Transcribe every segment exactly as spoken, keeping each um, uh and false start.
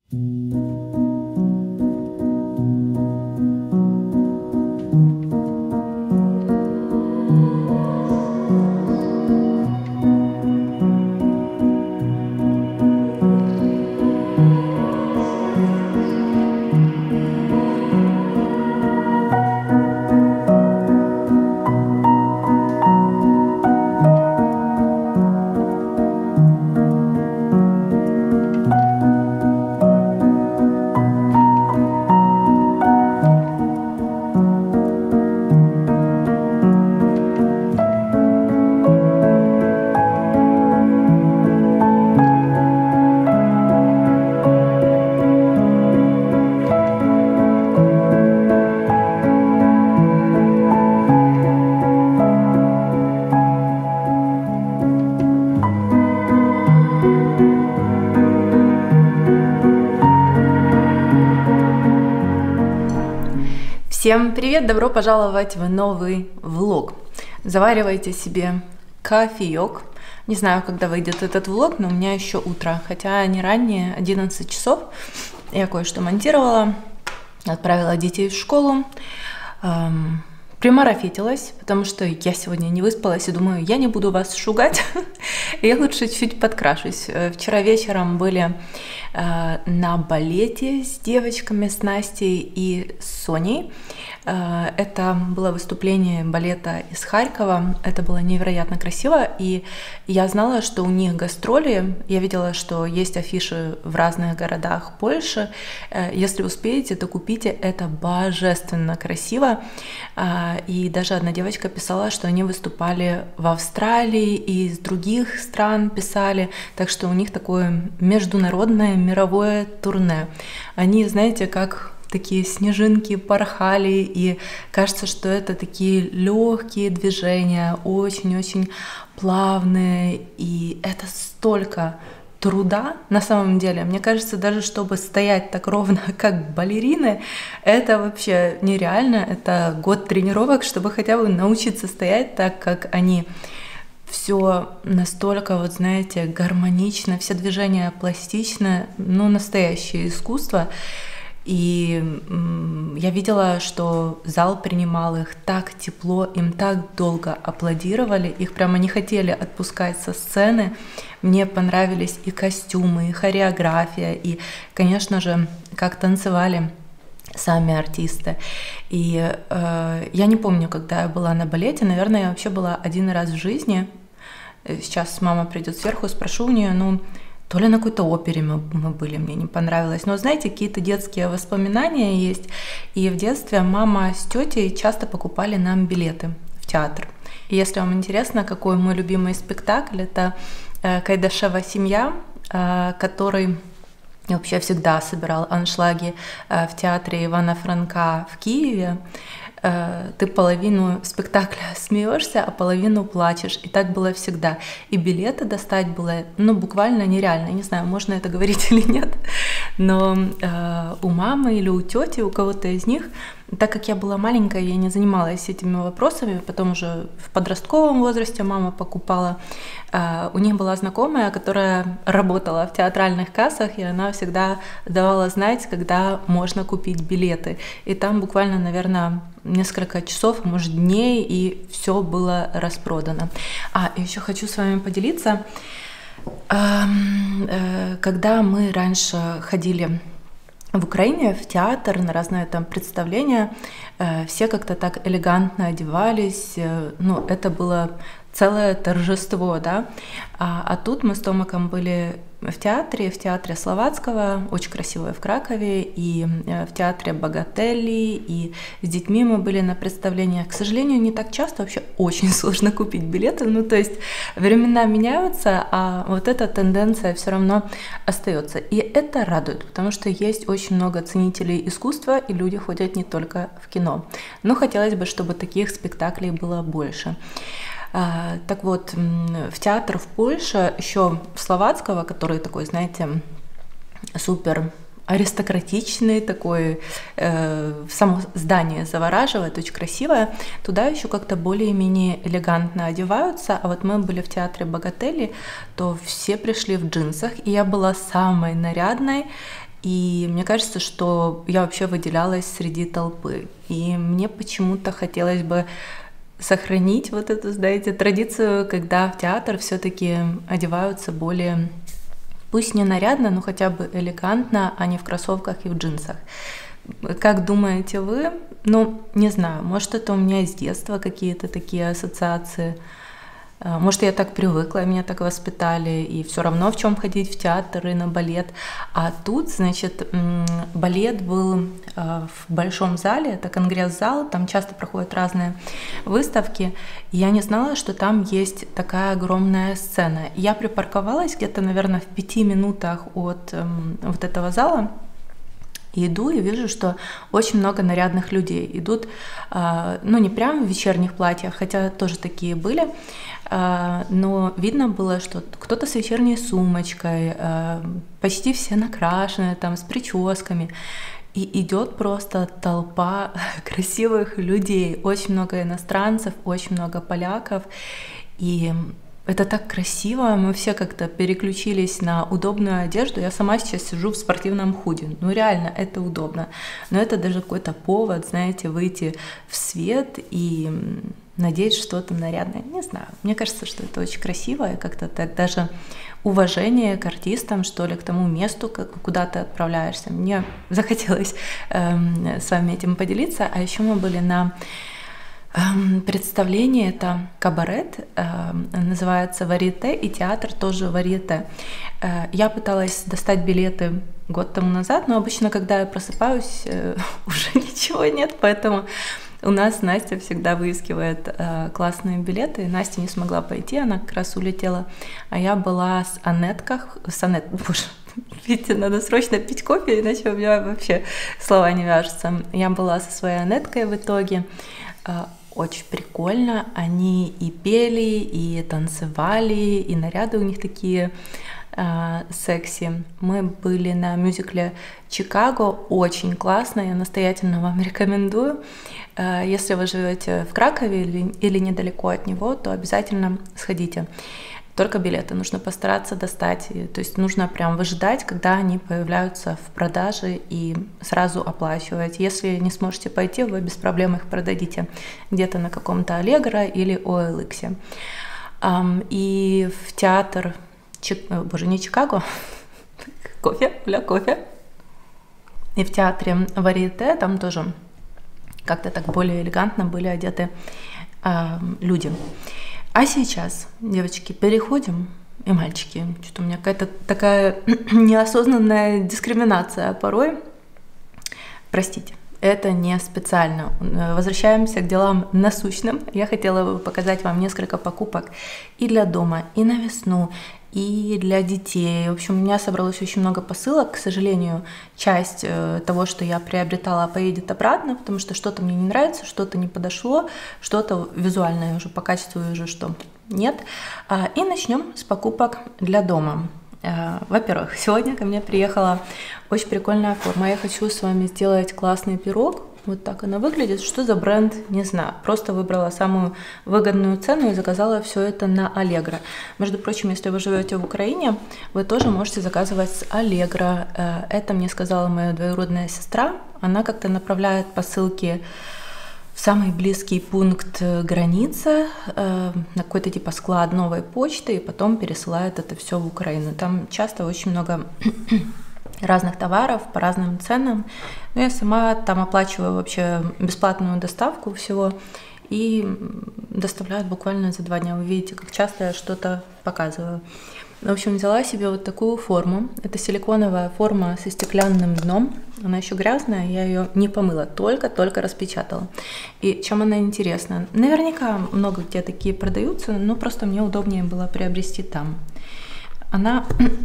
Всем привет! Добро пожаловать в новый влог. Заваривайте себе кофеек. Не знаю, когда выйдет этот влог, но у меня еще утро, хотя не раннее, одиннадцать часов. Я кое-что монтировала, отправила детей в школу, эм, примарафетилась, потому что я сегодня не выспалась и думаю, я не буду вас шугать, я лучше чуть подкрашусь. Вчера вечером были э, на балете с девочками, с Настей и с Соней. Это было выступление балета из Харькова, это было невероятно красиво, и я знала, что у них гастроли, я видела, что есть афиши в разных городах Польши, если успеете, то купите, это божественно красиво, и даже одна девочка писала, что они выступали в Австралии и из других стран писали, так что у них такое международное мировое турне. Они, знаете, как такие снежинки порхали, и кажется, что это такие легкие движения, очень-очень плавные, и это столько труда на самом деле. Мне кажется, даже чтобы стоять так ровно, как балерины, это вообще нереально, это год тренировок, чтобы хотя бы научиться стоять так, как они. Все настолько, вот знаете, гармонично, все движения пластично, ну, настоящее искусство. И я видела, что зал принимал их так тепло, им так долго аплодировали, их прямо не хотели отпускать со сцены. Мне понравились и костюмы, и хореография, и, конечно же, как танцевали сами артисты. И э, я не помню, когда я была на балете, наверное, я вообще была один раз в жизни. Сейчас мама придет сверху, спрошу у нее, ну, то ли на какой-то опере мы, мы были, мне не понравилось. Но, знаете, какие-то детские воспоминания есть. И в детстве мама с тетей часто покупали нам билеты в театр. И если вам интересно, какой мой любимый спектакль, это «Кайдашева семья», который вообще всегда собирал аншлаги в театре Ивана Франка в Киеве. Ты половину спектакля смеешься, а половину плачешь. И так было всегда. И билеты достать было, ну, буквально нереально. Не знаю, можно это говорить или нет. Но э, у мамы или у тети, у кого-то из них, так как я была маленькая, я не занималась этими вопросами, потом уже в подростковом возрасте мама покупала. Э, у них была знакомая, которая работала в театральных кассах, и она всегда давала знать, когда можно купить билеты. И там буквально, наверное, несколько часов, может, дней, и все было распродано. А, еще хочу с вами поделиться. Когда мы раньше ходили в Украине в театр, на разные там представления, все как-то так элегантно одевались, ну, это было целое торжество, да, а, а тут мы с Томаком были в театре, в театре Словацкого, очень красивое в Кракове, и в театре Богателли, и с детьми мы были на представлениях. К сожалению, не так часто, вообще очень сложно купить билеты, ну то есть времена меняются, а вот эта тенденция все равно остается. И это радует, потому что есть очень много ценителей искусства, и люди ходят не только в кино. Но хотелось бы, чтобы таких спектаклей было больше. А, так вот, в театр в Польше, еще в Словацкого, который такой, знаете, супер аристократичный, такой, э, само здание завораживает, очень красивое, туда еще как-то более-менее элегантно одеваются, а вот мы были в театре Богателли, то все пришли в джинсах, и я была самой нарядной, И мне кажется, что я вообще выделялась среди толпы. И мне почему-то хотелось бы сохранить вот эту, знаете, традицию, когда в театр все-таки одеваются более, пусть не нарядно, но хотя бы элегантно, а не в кроссовках и в джинсах. Как думаете вы? Ну, не знаю, может, это у меня с детства какие-то такие ассоциации. Может, я так привыкла, меня так воспитали, и все равно в чем ходить в театр и на балет. А тут, значит, балет был в большом зале, это конгресс-зал, там часто проходят разные выставки, и я не знала, что там есть такая огромная сцена. Я припарковалась где-то, наверное, в пяти минутах от вот этого зала, и иду и вижу, что очень много нарядных людей идут, ну не прям в вечерних платьях, хотя тоже такие были, но видно было, что кто-то с вечерней сумочкой, почти все накрашены, там, с прическами, и идет просто толпа красивых людей, очень много иностранцев, очень много поляков, и это так красиво, мы все как-то переключились на удобную одежду. Я сама сейчас сижу в спортивном худи. Ну реально, это удобно. Но это даже какой-то повод, знаете, выйти в свет и надеть что-то нарядное. Не знаю, мне кажется, что это очень красиво, и как-то так даже уважение к артистам, что ли, к тому месту, куда ты отправляешься. Мне захотелось эм, с вами этим поделиться. А еще мы были на представление, это кабарет, называется «Варьете», и театр тоже «Варьете». Я пыталась достать билеты год тому назад, но обычно, когда я просыпаюсь, уже ничего нет, поэтому у нас Настя всегда выискивает классные билеты. Настя не смогла пойти, она как раз улетела, а я была с Анетках, с Анет, боже, видите, надо срочно пить кофе, иначе у меня вообще слова не вяжутся. Я была со своей Анеткой в итоге. Очень прикольно, они и пели, и танцевали, и наряды у них такие э, секси. Мы были на мюзикле «Чикаго», очень классно, я настоятельно вам рекомендую. Э, если вы живете в Кракове или, или недалеко от него, то обязательно сходите. Только билеты нужно постараться достать, то есть нужно прям выжидать, когда они появляются в продаже, и сразу оплачивать. Если не сможете пойти, вы без проблем их продадите где-то на каком-то Allegro или о эл икс. И в театр, боже, не Чикаго, кофе, бля, кофе. И в театре «Варьете» там тоже как-то так более элегантно были одеты люди. А сейчас, девочки, переходим, и мальчики, что-то у меня какая-то такая неосознанная дискриминация порой. Простите, это не специально. Возвращаемся к делам насущным. Я хотела бы показать вам несколько покупок и для дома, и на весну, и для детей. В общем, у меня собралось очень много посылок. К сожалению, часть того, что я приобретала, поедет обратно, потому что что-то мне не нравится, что-то не подошло, что-то визуально я уже по качеству вижу, что нет. И начнем с покупок для дома. Во-первых, сегодня ко мне приехала очень прикольная форма. Я хочу с вами сделать классный пирог. Вот так она выглядит. Что за бренд, не знаю. Просто выбрала самую выгодную цену и заказала все это на Allegro. Между прочим, если вы живете в Украине, вы тоже можете заказывать с Allegro. Это мне сказала моя двоюродная сестра. Она как-то направляет посылки в самый близкий пункт границы, на какой-то типа склад новой почты, и потом пересылает это все в Украину. Там часто очень много разных товаров по разным ценам. Но я сама там оплачиваю вообще бесплатную доставку всего и доставляют буквально за два дня. Вы видите, как часто я что-то показываю. В общем, взяла себе вот такую форму. Это силиконовая форма со стеклянным дном. Она еще грязная, я ее не помыла, только-только распечатала. И чем она интересна? Наверняка много где такие продаются, но просто мне удобнее было приобрести там. Она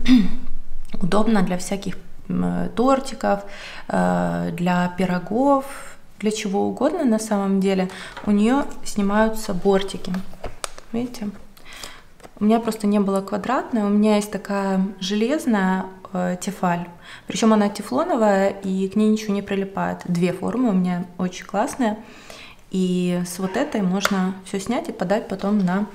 удобна для всяких тортиков, для пирогов, для чего угодно на самом деле. У нее снимаются бортики. Видите? У меня просто не было квадратной, у меня есть такая железная э, тефаль. Причем она тефлоновая, и к ней ничего не прилипает. Две формы у меня очень классные. И с вот этой можно все снять и подать потом на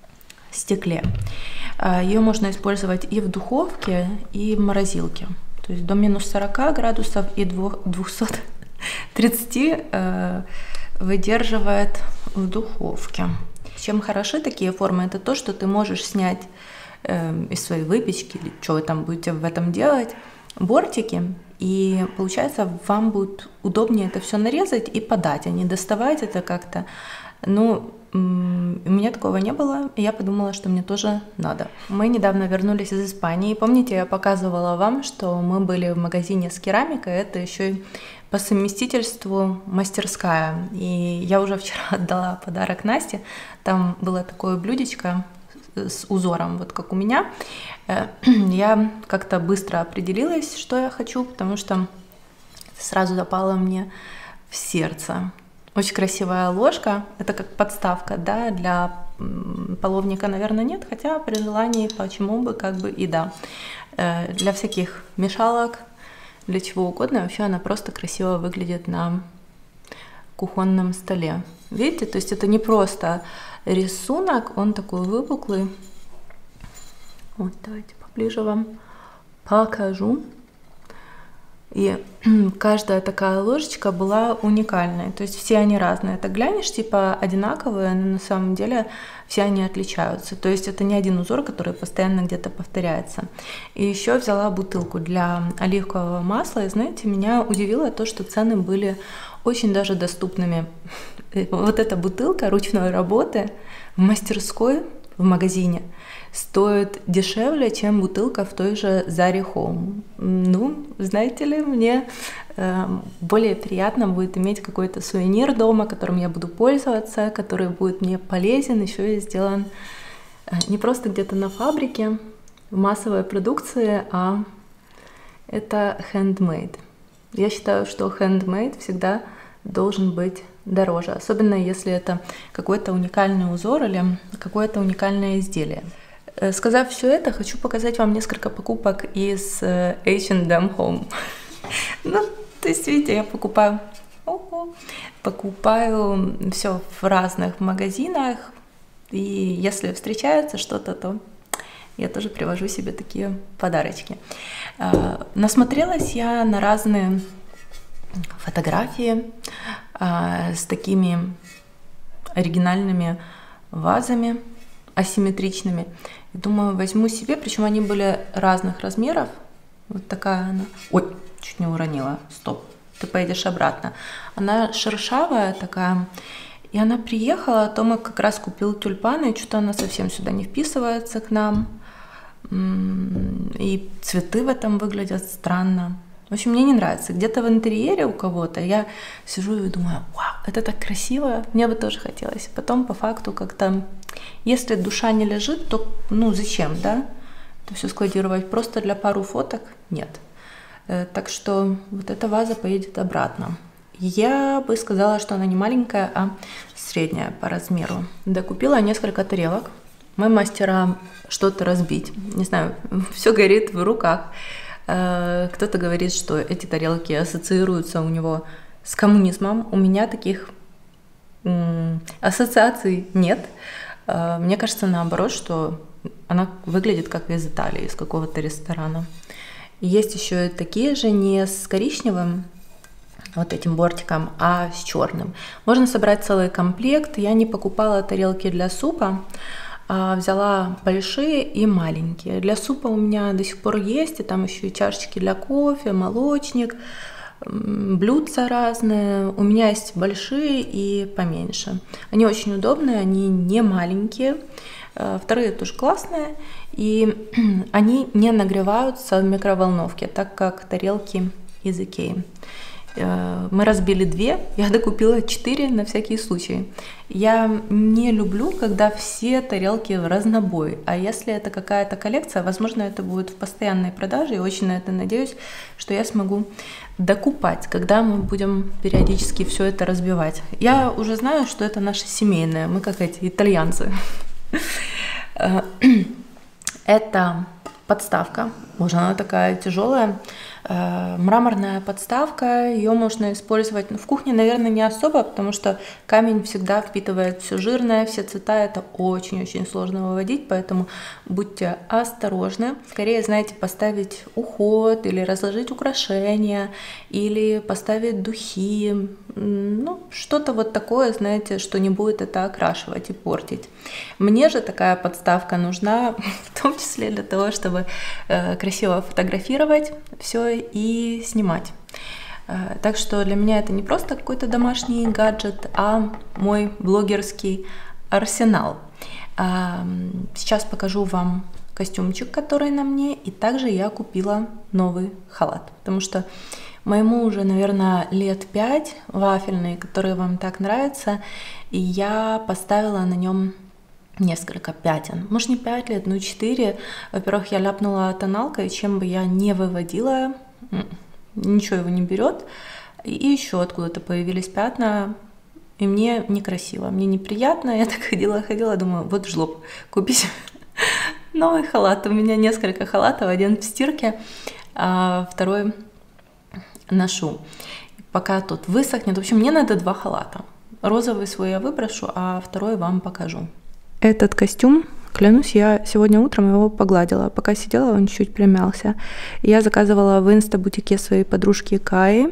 стекле. Ее можно использовать и в духовке, и в морозилке. То то есть до минус сорока градусов и двухсот тридцати выдерживает в духовке. Чем хороши такие формы, это то, что ты можешь снять э, из своей выпечки, или что вы там будете в этом делать, бортики, и получается вам будет удобнее это все нарезать и подать, а не доставать это как-то. Ну, у меня такого не было, и я подумала, что мне тоже надо. Мы недавно вернулись из Испании. Помните, я показывала вам, что мы были в магазине с керамикой, это еще и по совместительству мастерская. И я уже вчера отдала подарок Насте. Там было такое блюдечко с узором, вот как у меня. Я как-то быстро определилась, что я хочу, потому что сразу запало мне в сердце. Очень красивая ложка, это как подставка, да, для половника, наверное, нет, хотя при желании почему бы, как бы и да. Для всяких мешалок, для чего угодно, вообще она просто красиво выглядит на кухонном столе. Видите, то есть это не просто рисунок, он такой выпуклый. Вот, давайте поближе вам покажу. И каждая такая ложечка была уникальной, то есть все они разные. Это глянешь, типа одинаковые, но на самом деле все они отличаются. То есть это не один узор, который постоянно где-то повторяется. И еще взяла бутылку для оливкового масла, и знаете, меня удивило то, что цены были очень даже доступными. Вот эта бутылка ручной работы в мастерской, в магазине, стоит дешевле, чем бутылка в той же Заре Home. Ну, знаете ли, мне э, более приятно будет иметь какой-то сувенир дома, которым я буду пользоваться, который будет мне полезен, еще и сделан э, не просто где-то на фабрике, в массовой продукции, а это handmade. Я считаю, что handmade всегда должен быть дороже, особенно если это какой-то уникальный узор или какое-то уникальное изделие. Сказав все это, хочу показать вам несколько покупок из эйч энд эм Home. Ну, то есть, видите, я покупаю, покупаю все в разных магазинах, и если встречается что-то, то я тоже привожу себе такие подарочки. Насмотрелась я на разные фотографии с такими оригинальными вазами, асимметричными. И думаю, возьму себе, причем они были разных размеров. Вот такая она. Ой, чуть не уронила. Стоп, ты поедешь обратно. Она шершавая такая. И она приехала, Томик как раз купил тюльпаны, и что-то она совсем сюда не вписывается к нам. И цветы в этом выглядят странно. В общем, мне не нравится. Где-то в интерьере у кого-то я сижу и думаю, вау, это так красиво, мне бы тоже хотелось. Потом по факту как-то, если душа не лежит, то ну зачем, да, это все складировать просто для пару фоток? Нет. Так что вот эта ваза поедет обратно. Я бы сказала, что она не маленькая, а средняя по размеру. Докупила несколько тарелок. Мы мастера что-то разбить. Не знаю, все горит в руках. Кто-то говорит, что эти тарелки ассоциируются у него с коммунизмом. У меня таких ассоциаций нет. Мне кажется, наоборот, что она выглядит как из Италии, из какого-то ресторана. Есть еще такие же, не с коричневым вот этим бортиком, а с черным. Можно собрать целый комплект. Я не покупала тарелки для супа, взяла большие и маленькие. Для супа у меня до сих пор есть, и там еще и чашечки для кофе, молочник, блюдца разные. У меня есть большие и поменьше. Они очень удобные, они не маленькие. Вторые тоже классные, и они не нагреваются в микроволновке, так как тарелки из Икеи. Мы разбили две, я докупила четыре на всякий случай. Я не люблю, когда все тарелки в разнобой, а если это какая-то коллекция, возможно, это будет в постоянной продаже, и очень на это надеюсь, что я смогу докупать, когда мы будем периодически все это разбивать. Я уже знаю, что это наше семейное, мы как эти итальянцы. Это подставка, боже, она такая тяжелая. Э, мраморная подставка, ее можно использовать в кухне, наверное, не особо, потому что камень всегда впитывает все жирное, все цвета, это очень-очень сложно выводить, поэтому будьте осторожны. Скорее, знаете, поставить уход или разложить украшения, или поставить духи, ну, что-то вот такое, знаете, что не будет это окрашивать и портить. Мне же такая подставка нужна, в том числе для того, чтобы э, красиво фотографировать все и снимать. Э, так что для меня это не просто какой-то домашний гаджет, а мой блогерский арсенал. Э, сейчас покажу вам костюмчик, который на мне, и также я купила новый халат, потому что моему уже, наверное, лет пять, вафельный, который вам так нравится, и я поставила на нем несколько пятен. Может, не пять лет, но четыре. Во-первых, я ляпнула тоналкой, чем бы я не выводила, ничего его не берет. И еще откуда-то появились пятна, и мне некрасиво, мне неприятно. Я так ходила-ходила, думаю, вот жлоб, купить новый халат. У меня несколько халатов, один в стирке, а второй ношу. Пока тут высохнет. В общем, мне надо два халата. Розовый свой я выброшу, а второй вам покажу. Этот костюм, клянусь, я сегодня утром его погладила. Пока сидела, он чуть примялся. Я заказывала в инста-бутике своей подружки Каи.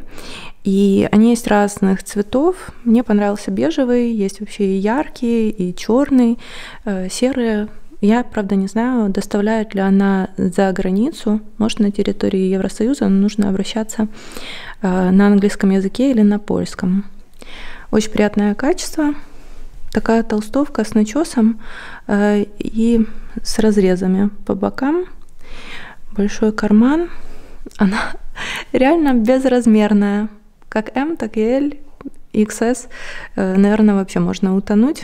И они есть разных цветов. Мне понравился бежевый, есть вообще и яркий, и черный, э, серый. Я, правда, не знаю, доставляет ли она за границу, может, на территории Евросоюза, но нужно обращаться э, на английском языке или на польском. Очень приятное качество. Такая толстовка с начесом э, и с разрезами по бокам. Большой карман. Она реально безразмерная. Как М, так и L, икс эс. Э, наверное, вообще можно утонуть.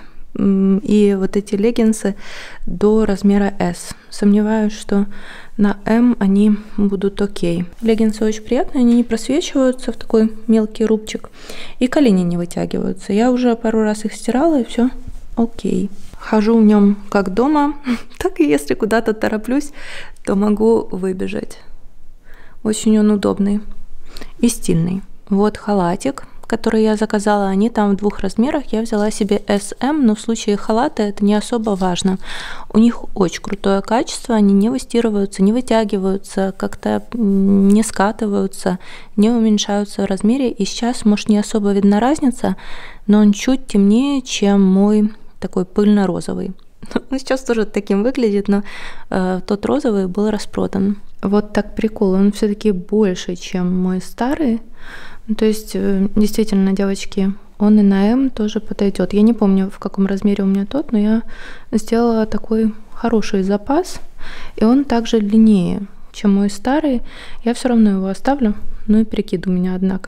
И вот эти леггинсы до размера S. Сомневаюсь, что на М они будут окей. Леггинсы очень приятные, они не просвечиваются в такой мелкий рубчик. И колени не вытягиваются. Я уже пару раз их стирала, и все окей. Хожу в нем как дома, так и если куда-то тороплюсь, то могу выбежать. Очень он удобный и стильный. Вот халатик, которые я заказала, они там в двух размерах. Я взяла себе эс эм, но в случае халата это не особо важно. У них очень крутое качество, они не выстирываются, не вытягиваются, как-то не скатываются, не уменьшаются в размере. И сейчас, может, не особо видна разница, но он чуть темнее, чем мой такой пыльно-розовый. Он сейчас тоже таким выглядит, но э, тот розовый был распродан. Вот так прикол, он все-таки больше, чем мой старый. То есть, действительно, девочки, он и на М тоже подойдет. Я не помню, в каком размере у меня тот, но я сделала такой хороший запас. И он также длиннее, чем мой старый. Я все равно его оставлю. Ну и прикид у меня, однако.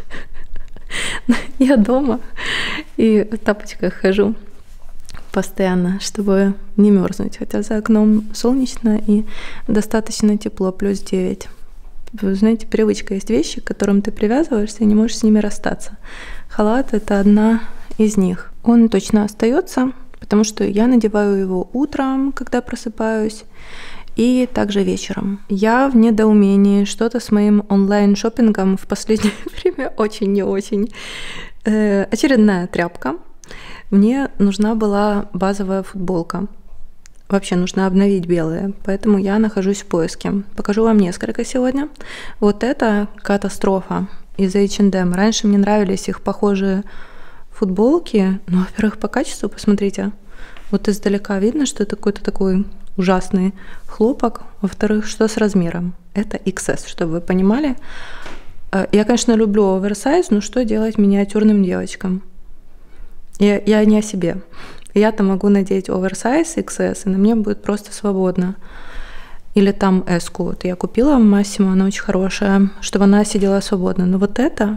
Я дома и в тапочках хожу постоянно, чтобы не мерзнуть. Хотя за окном солнечно и достаточно тепло, плюс девять. Вы знаете, привычка есть вещи, к которым ты привязываешься и не можешь с ними расстаться. Халат — это одна из них. Он точно остается, потому что я надеваю его утром, когда просыпаюсь, и также вечером. Я в недоумении, что-то с моим онлайн-шоппингом в последнее время очень не очень. Э, очередная тряпка. Мне нужна была базовая футболка. Вообще нужно обновить белые, поэтому я нахожусь в поиске. Покажу вам несколько сегодня. Вот это катастрофа из эйч энд эм. Раньше мне нравились их похожие футболки, но, во-первых, по качеству, посмотрите, вот издалека видно, что это какой-то такой ужасный хлопок. Во-вторых, что с размером? Это икс эс, чтобы вы понимали. Я, конечно, люблю оверсайз, но что делать миниатюрным девочкам? Я, я не о себе. Я-то могу надеть оверсайз икс эс, и на мне будет просто свободно. Или там эс-ку. Вот я купила в Массимо, она очень хорошая, чтобы она сидела свободно. Но вот это...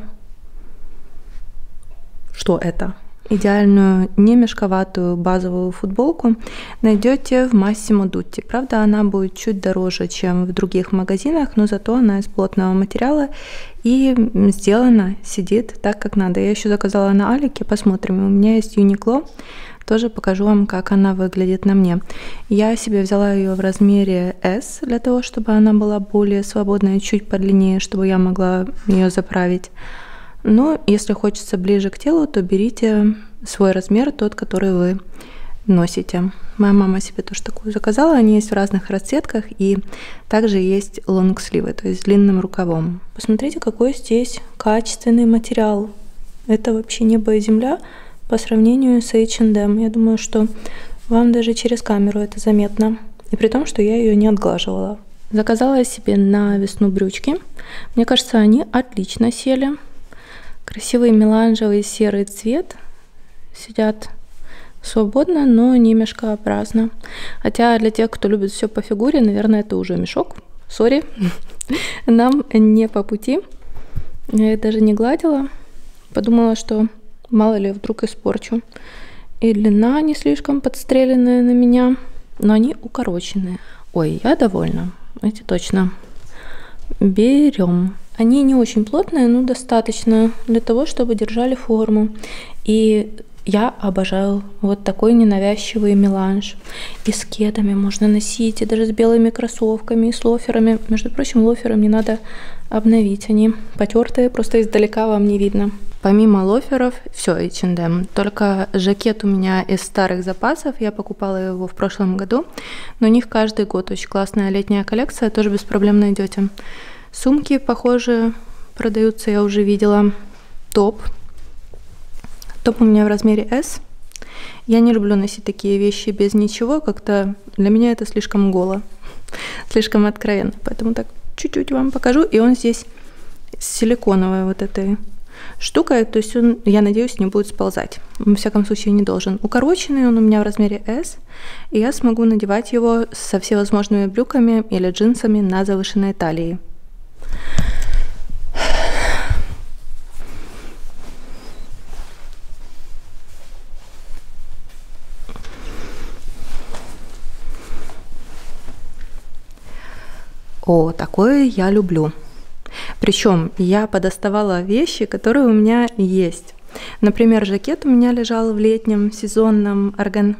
Что это? Идеальную, не мешковатую базовую футболку найдете в Massimo Dutti. Правда, она будет чуть дороже, чем в других магазинах, но зато она из плотного материала и сделана, сидит так, как надо. Я еще заказала на Алике, посмотрим. У меня есть Uniqlo, Тоже покажу вам, как она выглядит на мне. Я себе взяла ее в размере эс, для того, чтобы она была более свободная, чуть подлиннее, чтобы я могла ее заправить. Но если хочется ближе к телу, то берите свой размер, тот, который вы носите. Моя мама себе тоже такую заказала. Они есть в разных расцветках, и также есть лонгсливы, то есть с длинным рукавом. Посмотрите, какой здесь качественный материал. Это вообще небо и земля по сравнению с эйч энд эм. Я думаю, что вам даже через камеру это заметно. И при том, что я ее не отглаживала. Заказала я себе на весну брючки. Мне кажется, они отлично сели. Красивый меланжевый серый цвет. Сидят свободно, но не мешкообразно. Хотя для тех, кто любит все по фигуре, наверное, это уже мешок. Сори. Нам не по пути. Я их даже не гладила. Подумала, что мало ли вдруг испорчу. И длина не слишком подстреленная на меня, но они укороченные. Ой, я довольна. Эти точно. Берем. Они не очень плотные, но достаточно для того, чтобы держали форму. И я обожаю вот такой ненавязчивый меланж. И с кедами можно носить, и даже с белыми кроссовками, и с лоферами. Между прочим, лоферы мне надо обновить. Они потертые, просто издалека вам не видно. Помимо лоферов, все эйч энд эм. Только жакет у меня из старых запасов. Я покупала его в прошлом году. Но у них каждый год очень классная летняя коллекция. Тоже без проблем найдете. Сумки, похоже, продаются, я уже видела. Топ. Топ у меня в размере эс. Я не люблю носить такие вещи без ничего. Как-то для меня это слишком голо. Слишком откровенно. Поэтому так чуть-чуть вам покажу. И он здесь силиконовой вот этой штукой. То есть он, я надеюсь, не будет сползать. Во всяком случае, не должен. Укороченный он у меня в размере эс. И я смогу надевать его со всевозможными брюками или джинсами на завышенной талии. О, такое я люблю. Причем я подоставала вещи, которые у меня есть. Например, жакет у меня лежал в летнем сезонном орган.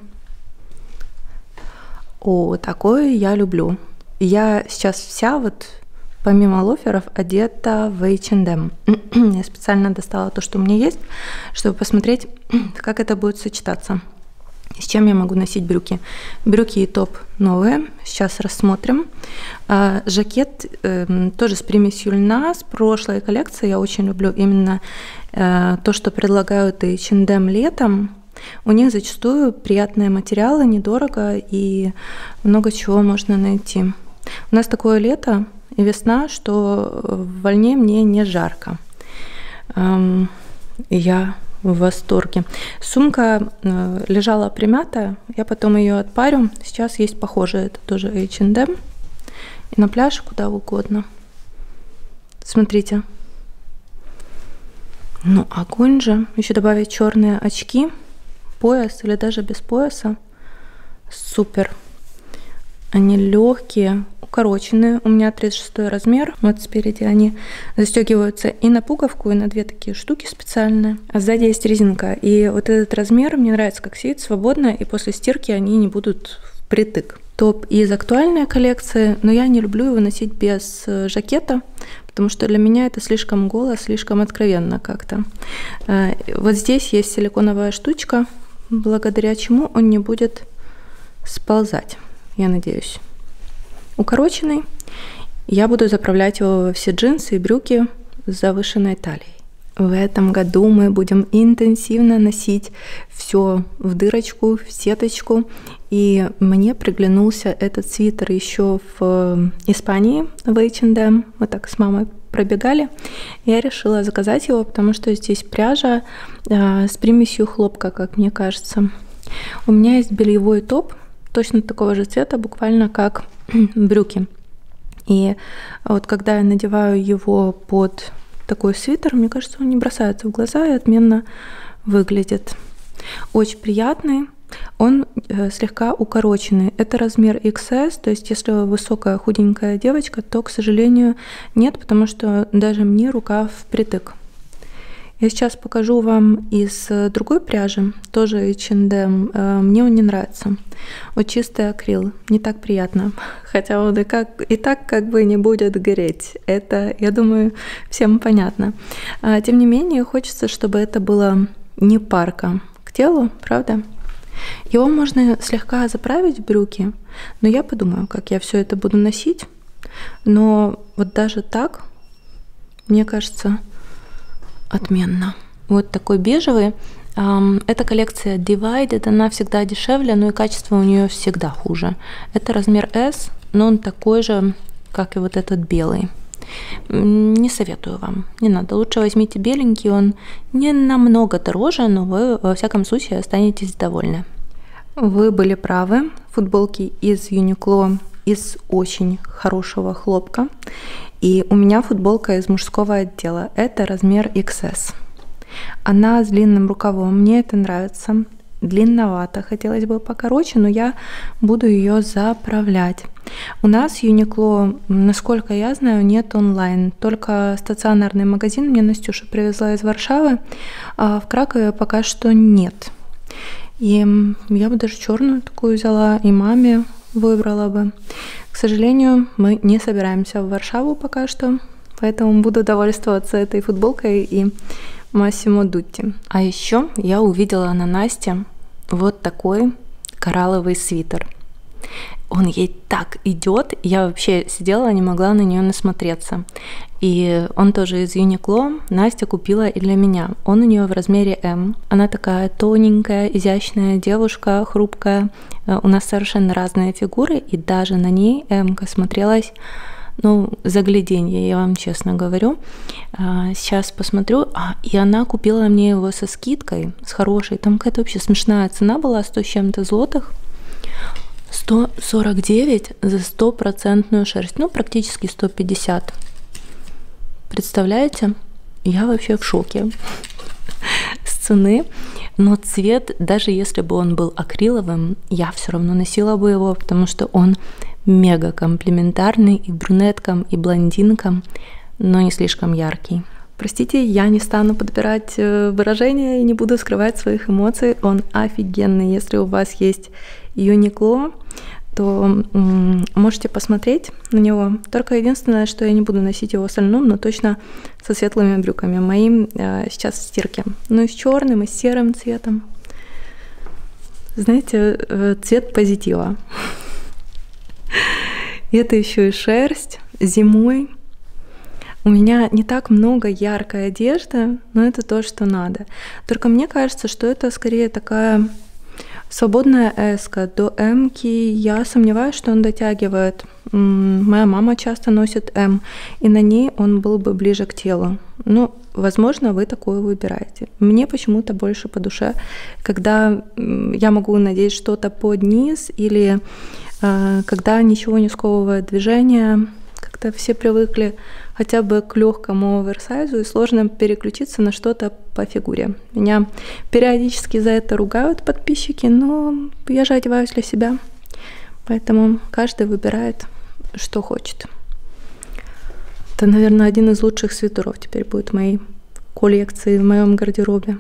О, такое я люблю. Я сейчас вся вот помимо лоферов одета в эйч энд эм. Я специально достала то, что у меня есть, чтобы посмотреть, как это будет сочетаться. С чем я могу носить брюки. Брюки и топ новые. Сейчас рассмотрим. А, жакет э, тоже с примесью льна. С прошлой коллекции. Я очень люблю именно э, то, что предлагают эйч энд эм летом. У них зачастую приятные материалы, недорого и много чего можно найти. У нас такое лето и весна, что в вольне мне не жарко. Эм, я в восторге. Сумка э, лежала примятая, я потом ее отпарю. Сейчас есть похожая, это тоже эйч энд эм. И на пляж куда угодно. Смотрите. Ну, огонь же. Еще добавить черные очки, пояс или даже без пояса. Супер. Они легкие, укороченные. У меня тридцать шестой размер. Вот спереди они застегиваются и на пуговку, и на две такие штуки специальные. А сзади есть резинка. И вот этот размер мне нравится, как сидит свободно, и после стирки они не будут впритык. Топ из актуальной коллекции, но я не люблю его носить без жакета, потому что для меня это слишком голо, слишком откровенно как-то. Вот здесь есть силиконовая штучка, благодаря чему он не будет сползать. Я надеюсь. Укороченный. Я буду заправлять его во все джинсы и брюки с завышенной талией. В этом году мы будем интенсивно носить все в дырочку, в сеточку. И мне приглянулся этот свитер еще в Испании, в эйч энд эм. Мы так с мамой пробегали. Я решила заказать его, потому что здесь пряжа э, с примесью хлопка, как мне кажется. У меня есть бельевой топ, точно такого же цвета, буквально как брюки. И вот когда я надеваю его под такой свитер, мне кажется, он не бросается в глаза и отменно выглядит. Очень приятный. Он э, слегка укороченный. Это размер икс эс, то есть если вы высокая худенькая девочка, то, к сожалению, нет, потому что даже мне рукав впритык. Я сейчас покажу вам из другой пряжи, тоже эйч энд эм. Мне он не нравится. Вот чистый акрил, не так приятно. Хотя он и, как, и так как бы не будет гореть. Это, я думаю, всем понятно. Тем не менее, хочется, чтобы это было не парка к телу, правда? Его можно слегка заправить в брюки, но я подумаю, как я все это буду носить. Но вот даже так, мне кажется, отменно. Вот такой бежевый. Эта коллекция Divided, она всегда дешевле, но и качество у нее всегда хуже. Это размер эс, но он такой же, как и вот этот белый. Не советую вам, не надо. Лучше возьмите беленький, он не намного дороже, но вы во всяком случае останетесь довольны. Вы были правы. Футболки из Uniqlo из очень хорошего хлопка. И у меня футболка из мужского отдела. Это размер икс эс. Она с длинным рукавом. Мне это нравится. Длинновато. Хотелось бы покороче, но я буду ее заправлять. У нас Uniqlo, насколько я знаю, нет онлайн. Только стационарный магазин мне Настюша привезла из Варшавы. А в Кракове пока что нет. И я бы даже черную такую взяла, и маме выбрала бы. К сожалению, мы не собираемся в Варшаву пока что, поэтому буду довольствоваться этой футболкой и Massimo Dutti. А еще я увидела на Насте вот такой коралловый свитер. Он ей так идет, я вообще сидела, не могла на нее насмотреться. И он тоже из Uniqlo, Настя купила и для меня. Он у нее в размере эм. Она такая тоненькая, изящная девушка, хрупкая. У нас совершенно разные фигуры, и даже на ней эм-ка смотрелась, ну, загляденье, я вам честно говорю. Сейчас посмотрю. А, и она купила мне его со скидкой, с хорошей. Там какая-то вообще смешная цена была, сто с чем-то злотых. сто сорок девять за стопроцентную шерсть, ну практически сто пятьдесят. Представляете? Я вообще в шоке с цены, но цвет, даже если бы он был акриловым, я все равно носила бы его, потому что он мега комплементарный и брюнеткам, и блондинкам, но не слишком яркий. Простите, я не стану подбирать выражения и не буду скрывать своих эмоций. Он офигенный. Если у вас есть Uniqlo, то можете посмотреть на него. Только единственное, что я не буду носить его в остальном, но точно со светлыми брюками. Моим э, сейчас в стирке. Ну и с черным, и с серым цветом. Знаете, э, цвет позитива. И это еще и шерсть зимой. У меня не так много яркой одежды, но это то, что надо. Только мне кажется, что это скорее такая свободная эска. До эмки я сомневаюсь, что он дотягивает. Моя мама часто носит эм, и на ней он был бы ближе к телу. Ну, возможно, вы такое выбираете. Мне почему-то больше по душе, когда я могу надеть что-то под низ, или э, когда ничего не сковывает движение, как-то все привыкли хотя бы к легкому оверсайзу, и сложно переключиться на что-то по фигуре. Меня периодически за это ругают подписчики, но я же одеваюсь для себя. Поэтому каждый выбирает, что хочет. Это, наверное, один из лучших свитеров теперь будет в моей коллекции, в моем гардеробе.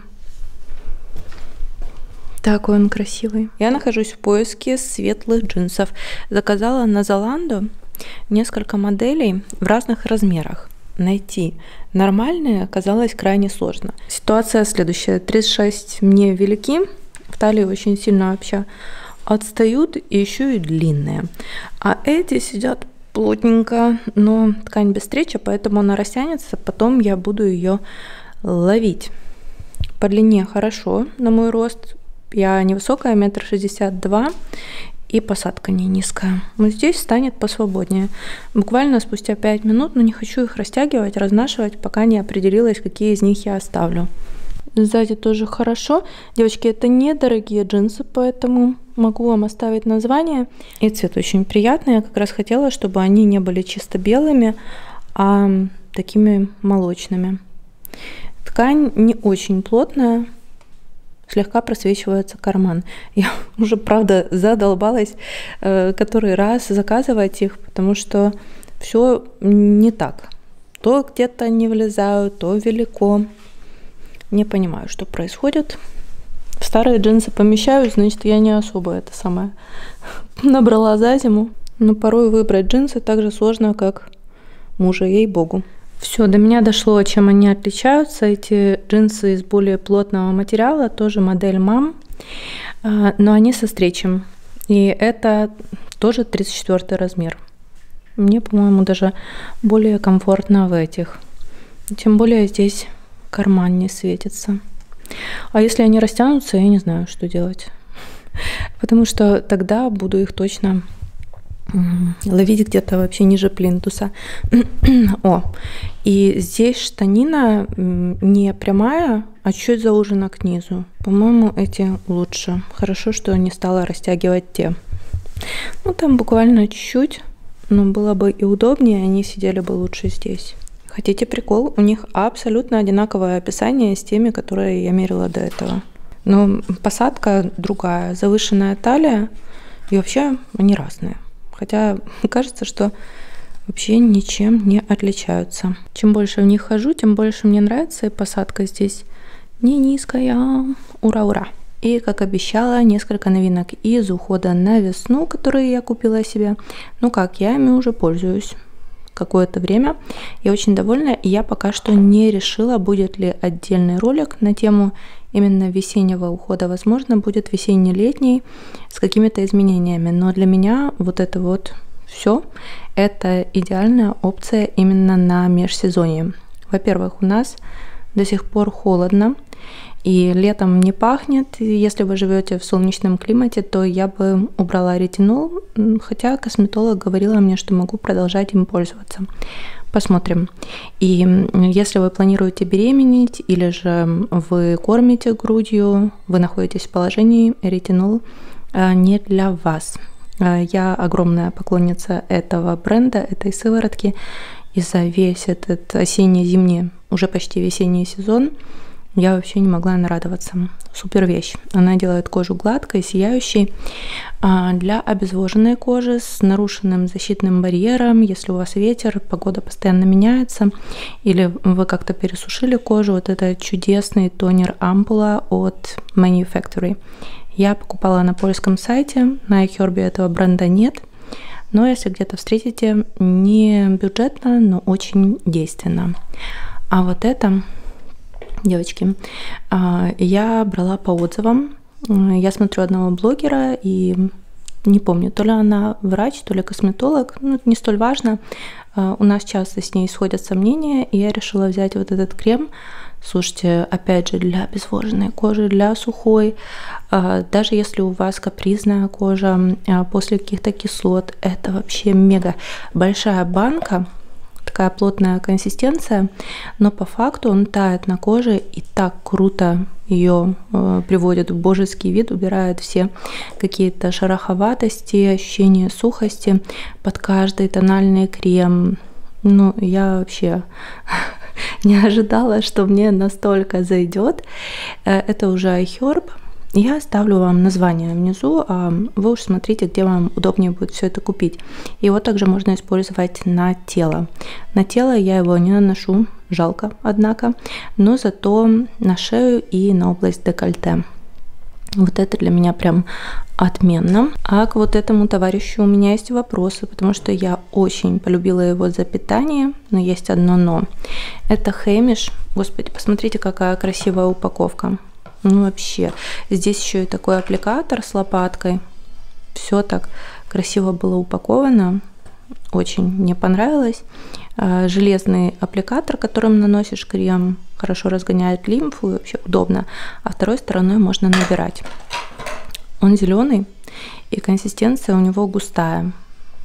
Такой он красивый. Я нахожусь в поиске светлых джинсов. Заказала на Zalando несколько моделей в разных размерах. Найти нормальные оказалось крайне сложно. Ситуация следующая. тридцать шесть мне велики, в талии очень сильно вообще отстают, и еще и длинные. А эти сидят плотненько, но ткань без стреча, поэтому она растянется, потом я буду ее ловить. По длине хорошо, на мой рост. Я невысокая, метр шестьдесят два. И посадка не низкая. Вот здесь станет посвободнее. Буквально спустя пять минут, но не хочу их растягивать, разнашивать, пока не определилась, какие из них я оставлю. Сзади тоже хорошо. Девочки, это недорогие джинсы, поэтому могу вам оставить название. И цвет очень приятный. Я как раз хотела, чтобы они не были чисто белыми, а такими молочными. Ткань не очень плотная. Слегка просвечивается карман. Я уже, правда, задолбалась э, который раз заказывать их, потому что все не так. То где-то не влезают, то велико. Не понимаю, что происходит. В старые джинсы помещаюсь, значит, я не особо это самое набрала за зиму. Но порой выбрать джинсы так же сложно, как мужа, ей-богу. Все, до меня дошло, чем они отличаются. Эти джинсы из более плотного материала, тоже модель мам, но они со стречем. И это тоже тридцать четвёртый размер. Мне, по-моему, даже более комфортно в этих. Тем более здесь карман не светится. А если они растянутся, я не знаю, что делать. Потому что тогда буду их точно ловить где-то вообще ниже плинтуса. О, и здесь штанина не прямая, а чуть заужена к низу. По-моему, эти лучше. Хорошо, что не стала растягивать те. Ну, там буквально чуть-чуть, но было бы и удобнее, они сидели бы лучше здесь. Хотите прикол? У них абсолютно одинаковое описание с теми, которые я мерила до этого. Но посадка другая, завышенная талия, и вообще они разные. Хотя кажется, что вообще ничем не отличаются. Чем больше в них хожу, тем больше мне нравится, и посадка здесь не низкая. Ура-ура! И, как обещала, несколько новинок из ухода на весну, которые я купила себе. Ну как, я ими уже пользуюсь какое-то время. Я очень довольна, и я пока что не решила, будет ли отдельный ролик на тему именно весеннего ухода. Возможно, будет весенне-летний с какими-то изменениями. Но для меня вот это вот все, это идеальная опция именно на межсезонье. Во-первых, у нас до сих пор холодно, и летом не пахнет. Если вы живете в солнечном климате, то я бы убрала ретинол, хотя косметолог говорила мне, что могу продолжать им пользоваться. Посмотрим. И если вы планируете беременеть или же вы кормите грудью, вы находитесь в положении, ретинол не для вас. Я огромная поклонница этого бренда, этой сыворотки. И за весь этот осенне-зимний, уже почти весенний сезон я вообще не могла нарадоваться. Супер вещь. Она делает кожу гладкой, сияющей. Для обезвоженной кожи с нарушенным защитным барьером, если у вас ветер, погода постоянно меняется, или вы как-то пересушили кожу, вот это чудесный тонер Ампула от Manufactory. Я покупала на польском сайте, на iHerb этого бренда нет, но если где-то встретите, не бюджетно, но очень действенно. А вот это... Девочки, я брала по отзывам. Я смотрю одного блогера и не помню, то ли она врач, то ли косметолог. Ну, это не столь важно. У нас часто с ней сходятся мнения, и я решила взять вот этот крем. Слушайте, опять же, для обезвоженной кожи, для сухой. Даже если у вас капризная кожа после каких-то кислот, это вообще мега большая банка. Такая плотная консистенция, но по факту он тает на коже и так круто ее э, приводит в божеский вид, убирает все какие-то шероховатости, ощущения сухости под каждый тональный крем. Ну, я вообще не ожидала, что мне настолько зайдет. Это уже iHerb. Я оставлю вам название внизу, а вы уж смотрите, где вам удобнее будет все это купить. Его также можно использовать на тело. На тело я его не наношу, жалко, однако, но зато на шею и на область декольте. Вот это для меня прям отменно. А к вот этому товарищу у меня есть вопросы, потому что я очень полюбила его за питание, но есть одно но. Это Хэмиш. Господи, посмотрите, какая красивая упаковка. Ну вообще, здесь еще и такой аппликатор с лопаткой. Все так красиво было упаковано. Очень мне понравилось. Железный аппликатор, которым наносишь крем, хорошо разгоняет лимфу, и вообще удобно. А второй стороной можно набирать. Он зеленый, и консистенция у него густая.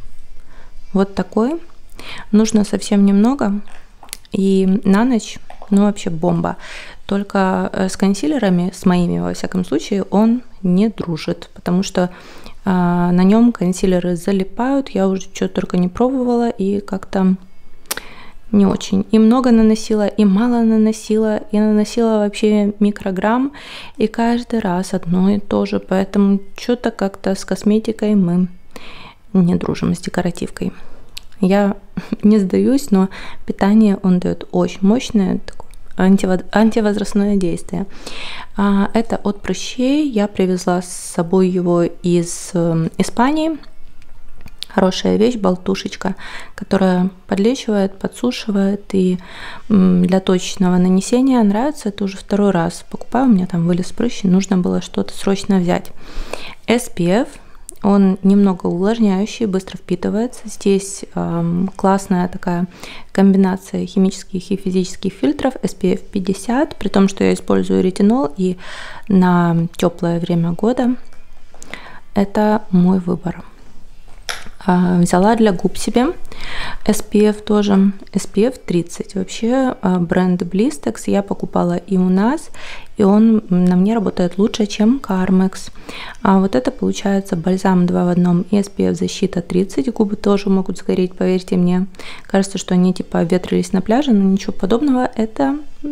Вот такой. Нужно совсем немного. И на ночь, ну вообще бомба. Только с консилерами, с моими во всяком случае, он не дружит, потому что э, на нем консилеры залипают. Я уже что только не пробовала, и как-то не очень. И много наносила, и мало наносила, и наносила вообще микрограмм, и каждый раз одно и то же. Поэтому что-то как-то с косметикой мы не дружим, с декоративкой. Я не сдаюсь, но питание он дает очень мощное, такое антивозрастное действие. Это от прыщей. Я привезла с собой его из Испании. Хорошая вещь, болтушечка, которая подлечивает, подсушивает, и для точечного нанесения нравится. Это уже второй раз покупаю, у меня там вылез прыщ, и нужно было что-то срочно взять. эс пи эф, он немного увлажняющий, быстро впитывается. Здесь э, классная такая комбинация химических и физических фильтров эс пи эф пятьдесят, при том, что я использую ретинол, и на теплое время года это мой выбор. Взяла для губ себе эс пи эф тоже, эс пи эф тридцать. Вообще бренд Blistex я покупала и у нас, и он на мне работает лучше, чем Carmex. А вот это получается бальзам два в одном и эс пи эф защита тридцать. Губы тоже могут сгореть, поверьте мне. Кажется, что они типа ветрились на пляже, но ничего подобного. Это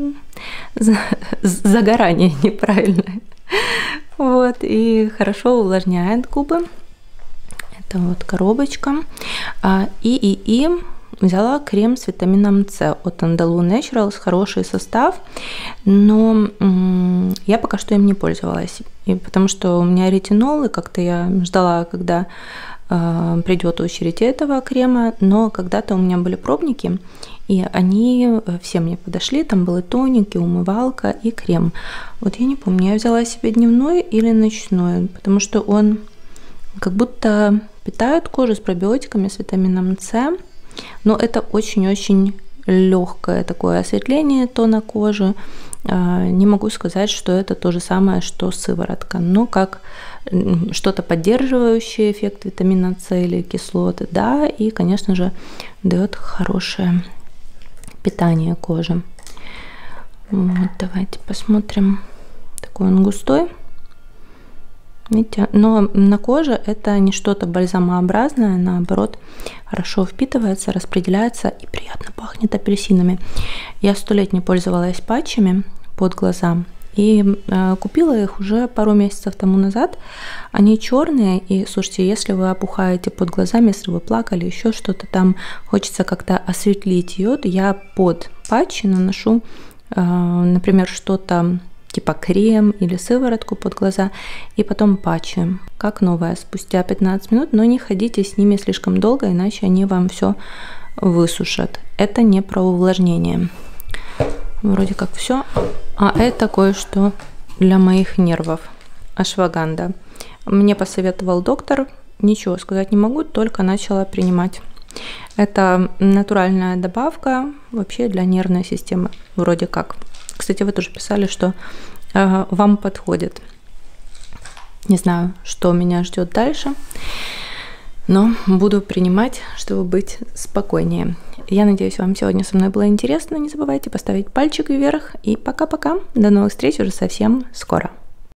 загорание неправильное. Вот, и хорошо увлажняет губы. Это вот коробочка. И и и взяла крем с витамином С от Andalou Naturals, хороший состав, но я пока что им не пользовалась, и потому что у меня ретинол, и как-то я ждала, когда э, придет очередь этого крема, но когда-то у меня были пробники, и они все мне подошли, там был и тоник, и умывалка, и крем. Вот я не помню, я взяла себе дневной или ночной, потому что он как будто питает кожу с пробиотиками, с витамином С, но это очень-очень легкое такое осветление тона кожи. Не могу сказать, что это то же самое, что сыворотка, но как что-то поддерживающее эффект витамина С или кислоты, да, и, конечно же, дает хорошее питание кожи. Вот, давайте посмотрим. Такой он густой. Видите? Но на коже это не что-то бальзамообразное, наоборот, хорошо впитывается, распределяется и приятно пахнет апельсинами. Я сто лет не пользовалась патчами под глаза и э, купила их уже пару месяцев тому назад. Они черные, и слушайте, если вы опухаете под глазами, если вы плакали, еще что-то там, хочется как-то осветлить йод, я под патчи наношу, э, например, что-то типа крем или сыворотку под глаза, и потом патчи, как новое, спустя пятнадцать минут, но не ходите с ними слишком долго, иначе они вам все высушат. Это не про увлажнение. Вроде как все. А это кое-что для моих нервов. Ашваганда. Мне посоветовал доктор, ничего сказать не могу, только начала принимать. Это натуральная добавка вообще для нервной системы, вроде как. Кстати, вы тоже писали, что э, вам подходит. Не знаю, что меня ждет дальше, но буду принимать, чтобы быть спокойнее. Я надеюсь, вам сегодня со мной было интересно. Не забывайте поставить пальчик вверх. И пока-пока. До новых встреч уже совсем скоро.